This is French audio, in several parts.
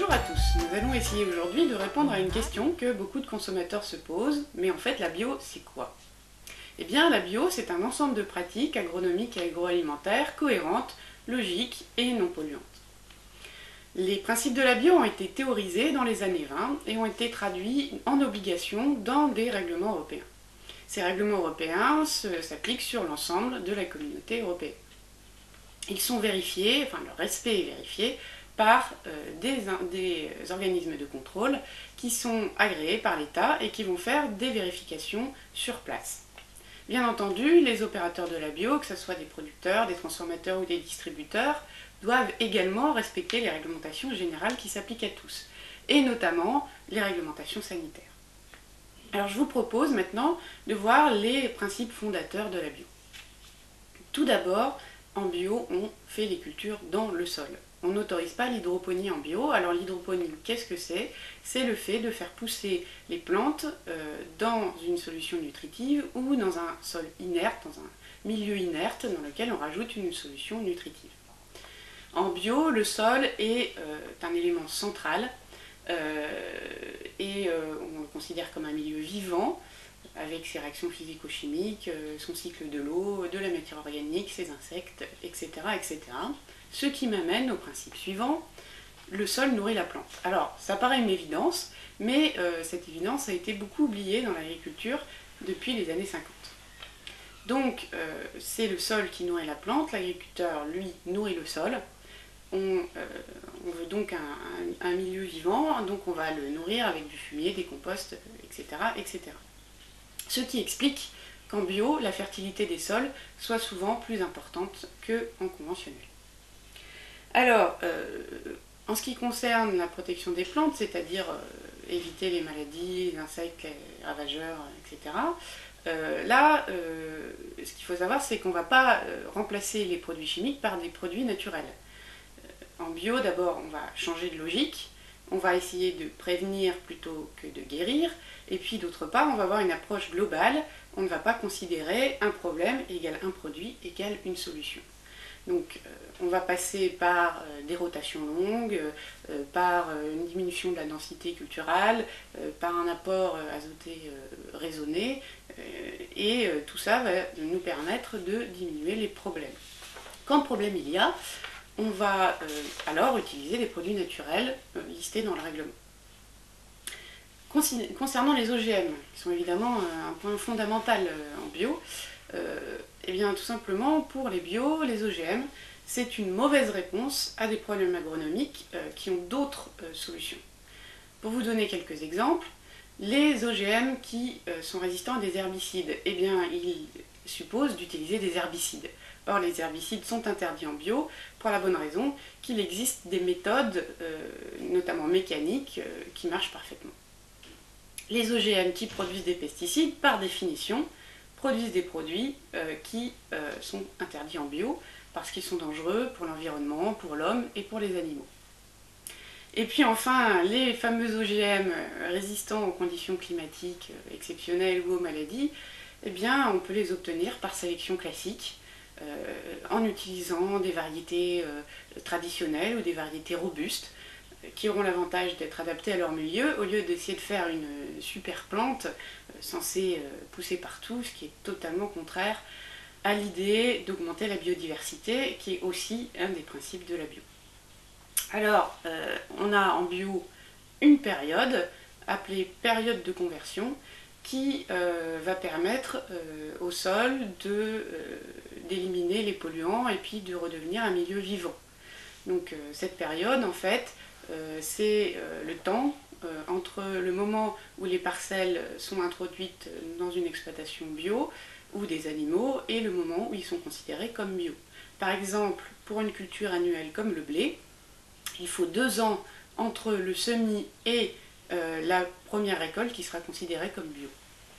Bonjour à tous, nous allons essayer aujourd'hui de répondre à une question que beaucoup de consommateurs se posent, mais en fait la bio c'est quoi? Eh bien la bio c'est un ensemble de pratiques agronomiques et agroalimentaires cohérentes, logiques et non polluantes. Les principes de la bio ont été théorisés dans les années 20 et ont été traduits en obligation dans des règlements européens. Ces règlements européens s'appliquent sur l'ensemble de la communauté européenne. Ils sont vérifiés, enfin leur respect est vérifié par des organismes de contrôle qui sont agréés par l'État et qui vont faire des vérifications sur place. Bien entendu, les opérateurs de la bio, que ce soit des producteurs, des transformateurs ou des distributeurs, doivent également respecter les réglementations générales qui s'appliquent à tous, et notamment les réglementations sanitaires. Alors je vous propose maintenant de voir les principes fondateurs de la bio. Tout d'abord, en bio, on fait les cultures dans le sol. On n'autorise pas l'hydroponie en bio. Alors l'hydroponie, qu'est-ce que c'est? C'est le fait de faire pousser les plantes dans une solution nutritive ou dans un sol inerte, dans un milieu inerte dans lequel on rajoute une solution nutritive. En bio, le sol est un élément central et on le considère comme un milieu vivant avec ses réactions physico-chimiques, son cycle de l'eau, de la matière organique, ses insectes, etc., etc. Ce qui m'amène au principe suivant, le sol nourrit la plante. Alors, ça paraît une évidence, mais cette évidence a été beaucoup oubliée dans l'agriculture depuis les années 50. Donc, c'est le sol qui nourrit la plante, l'agriculteur, lui, nourrit le sol. On veut donc un milieu vivant, donc on va le nourrir avec du fumier, des composts, etc., etc. Ce qui explique qu'en bio, la fertilité des sols soit souvent plus importante qu'en conventionnel. Alors, en ce qui concerne la protection des plantes, c'est-à-dire éviter les maladies, les insectes, les ravageurs, etc., ce qu'il faut savoir, c'est qu'on ne va pas remplacer les produits chimiques par des produits naturels. En bio, d'abord, on va changer de logique. On va essayer de prévenir plutôt que de guérir. Et puis d'autre part, on va avoir une approche globale. On ne va pas considérer un problème égale un produit égale une solution. Donc on va passer par des rotations longues, par une diminution de la densité culturelle, par un apport azoté raisonné. Et tout ça va nous permettre de diminuer les problèmes. Quand problème il y a, on va alors utiliser des produits naturels listés dans le règlement. Concernant les OGM, qui sont évidemment un point fondamental en bio, eh bien tout simplement pour les bio, les OGM, c'est une mauvaise réponse à des problèmes agronomiques qui ont d'autres solutions. Pour vous donner quelques exemples, les OGM qui sont résistants à des herbicides, eh bien ils supposent d'utiliser des herbicides. Or, les herbicides sont interdits en bio pour la bonne raison qu'il existe des méthodes, notamment mécaniques, qui marchent parfaitement. Les OGM qui produisent des pesticides, par définition, produisent des produits qui sont interdits en bio parce qu'ils sont dangereux pour l'environnement, pour l'homme et pour les animaux. Et puis enfin, les fameux OGM résistants aux conditions climatiques exceptionnelles ou aux maladies, eh bien, on peut les obtenir par sélection classique, en utilisant des variétés traditionnelles ou des variétés robustes qui auront l'avantage d'être adaptées à leur milieu au lieu d'essayer de faire une super plante censée pousser partout, ce qui est totalement contraire à l'idée d'augmenter la biodiversité qui est aussi un des principes de la bio. Alors, on a en bio une période appelée période de conversion qui va permettre au sol d'éliminer les polluants et puis de redevenir un milieu vivant. Donc cette période, en fait, c'est le temps entre le moment où les parcelles sont introduites dans une exploitation bio ou des animaux et le moment où ils sont considérés comme bio. Par exemple, pour une culture annuelle comme le blé, il faut 2 ans entre le semis et la première récolte qui sera considérée comme bio.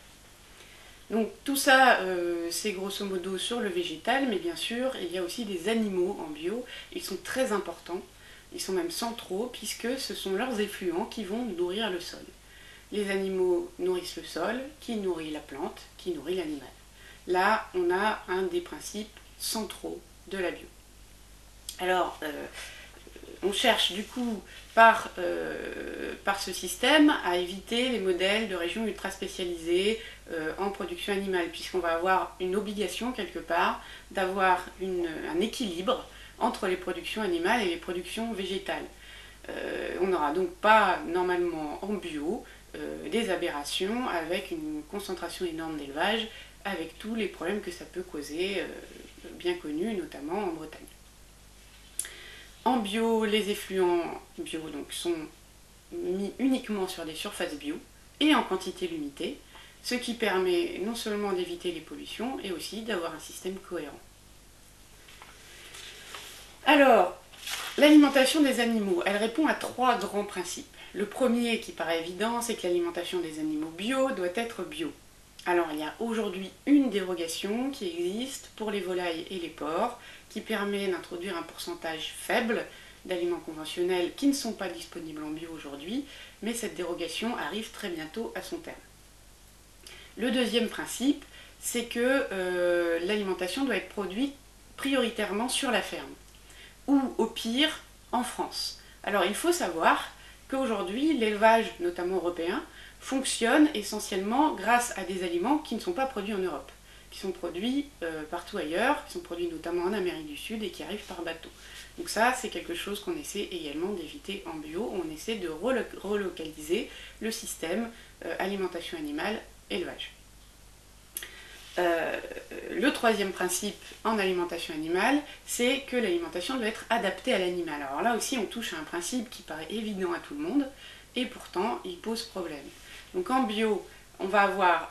Donc tout ça, c'est grosso modo sur le végétal, mais bien sûr, il y a aussi des animaux en bio. Ils sont très importants, ils sont même centraux, puisque ce sont leurs effluents qui vont nourrir le sol. Les animaux nourrissent le sol, qui nourrit la plante, qui nourrit l'animal. Là, on a un des principes centraux de la bio. Alors, on cherche du coup par ce système à éviter les modèles de régions ultra spécialisées en production animale, puisqu'on va avoir une obligation quelque part d'avoir un équilibre entre les productions animales et les productions végétales. On n'aura donc pas normalement en bio des aberrations avec une concentration énorme d'élevage, avec tous les problèmes que ça peut causer, bien connus, notamment en Bretagne. En bio, les effluents bio donc, sont mis uniquement sur des surfaces bio et en quantité limitée, ce qui permet non seulement d'éviter les pollutions, et aussi d'avoir un système cohérent. Alors, l'alimentation des animaux, elle répond à 3 grands principes. Le premier, qui paraît évident, c'est que l'alimentation des animaux bio doit être bio. Alors, il y a aujourd'hui une dérogation qui existe pour les volailles et les porcs, qui permet d'introduire un pourcentage faible d'aliments conventionnels qui ne sont pas disponibles en bio aujourd'hui, mais cette dérogation arrive très bientôt à son terme. Le deuxième principe, c'est que l'alimentation doit être produite prioritairement sur la ferme, ou au pire en France. Alors il faut savoir qu'aujourd'hui l'élevage, notamment européen, fonctionne essentiellement grâce à des aliments qui ne sont pas produits en Europe, qui sont produits partout ailleurs, qui sont produits notamment en Amérique du Sud et qui arrivent par bateau. Donc ça, c'est quelque chose qu'on essaie également d'éviter en bio, on essaie de relocaliser le système alimentation animale, élevage. Le troisième principe en alimentation animale, c'est que l'alimentation doit être adaptée à l'animal. Alors là aussi, on touche à un principe qui paraît évident à tout le monde, et pourtant, il pose problème. Donc en bio, on va avoir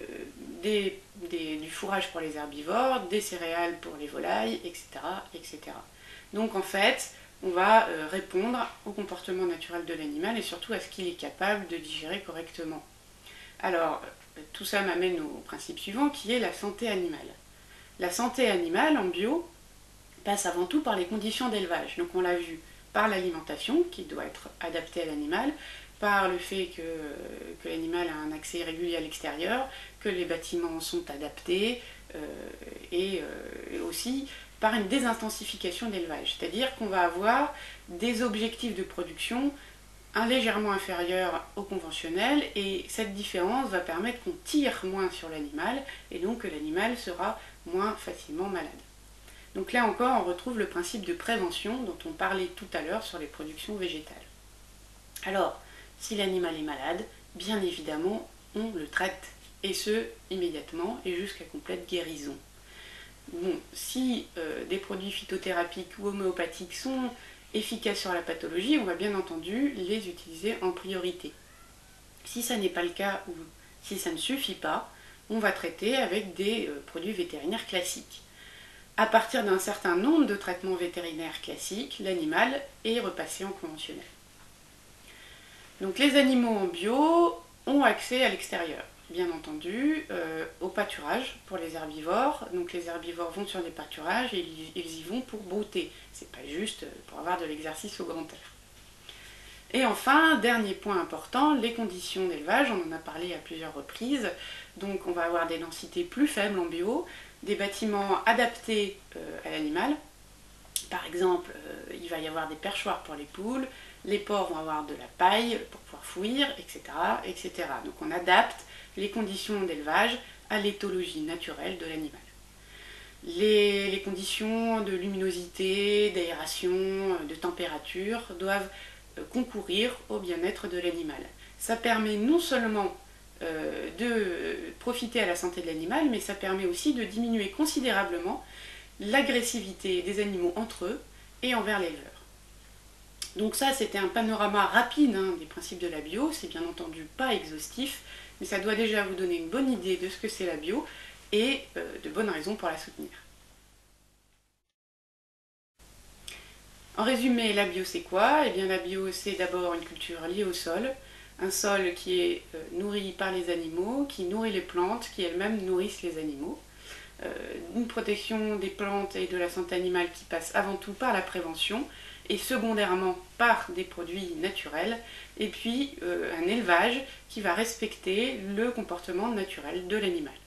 du fourrage pour les herbivores, des céréales pour les volailles, etc., etc. Donc en fait, on va répondre au comportement naturel de l'animal et surtout à ce qu'il est capable de digérer correctement. Alors, tout ça m'amène au principe suivant qui est la santé animale. La santé animale en bio passe avant tout par les conditions d'élevage. Donc on l'a vu par l'alimentation qui doit être adaptée à l'animal, par le fait que l'animal a un accès régulier à l'extérieur, que les bâtiments sont adaptés et aussi par une désintensification d'élevage. C'est-à-dire qu'on va avoir des objectifs de production légèrement inférieur au conventionnel, et cette différence va permettre qu'on tire moins sur l'animal et donc que l'animal sera moins facilement malade. Donc là encore, on retrouve le principe de prévention dont on parlait tout à l'heure sur les productions végétales. Alors, si l'animal est malade, bien évidemment, on le traite, et ce, immédiatement et jusqu'à complète guérison. Bon, si des produits phytothérapiques ou homéopathiques sont efficaces sur la pathologie, on va bien entendu les utiliser en priorité. Si ça n'est pas le cas ou si ça ne suffit pas, on va traiter avec des produits vétérinaires classiques. À partir d'un certain nombre de traitements vétérinaires classiques, l'animal est repassé en conventionnel. Donc les animaux en bio ont accès à l'extérieur, bien entendu, au pâturage pour les herbivores. Donc les herbivores vont sur des pâturages et ils y vont pour brouter. C'est pas juste pour avoir de l'exercice au grand air. Et enfin, dernier point important, les conditions d'élevage, on en a parlé à plusieurs reprises. Donc on va avoir des densités plus faibles en bio, des bâtiments adaptés à l'animal. Par exemple, il va y avoir des perchoirs pour les poules, les porcs vont avoir de la paille pour pouvoir fouir, etc., etc. Donc on adapte les conditions d'élevage à l'éthologie naturelle de l'animal. Les conditions de luminosité, d'aération, de température doivent concourir au bien-être de l'animal. Ça permet non seulement de profiter à la santé de l'animal, mais ça permet aussi de diminuer considérablement l'agressivité des animaux entre eux et envers l'éleveur. Donc ça, c'était un panorama rapide des principes de la bio, c'est bien entendu pas exhaustif, mais ça doit déjà vous donner une bonne idée de ce que c'est la bio et de bonnes raisons pour la soutenir. En résumé, la bio c'est quoi? Eh bien la bio c'est d'abord une culture liée au sol, un sol qui est nourri par les animaux, qui nourrit les plantes, qui elles-mêmes nourrissent les animaux. Une protection des plantes et de la santé animale qui passe avant tout par la prévention et secondairement par des produits naturels, et puis un élevage qui va respecter le comportement naturel de l'animal.